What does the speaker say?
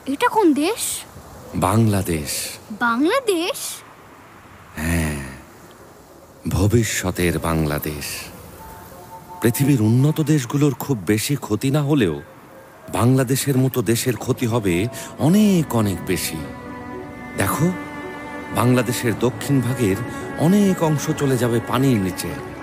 এটা কোন দেশ? বাংলাদেশ। বাংলাদেশ? হ্যাঁ, ভবিষ্যতের বাংলাদেশ। পৃথিবীর উন্নত দেশগুলোর খুব বেশি ক্ষতি না হলেও বাংলাদেশের মতো দেশের ক্ষতি হবে অনেক অনেক বেশি। দেখো, বাংলাদেশের দক্ষিণ ভাগের অনেক অংশ চলে যাবে পানির নিচে।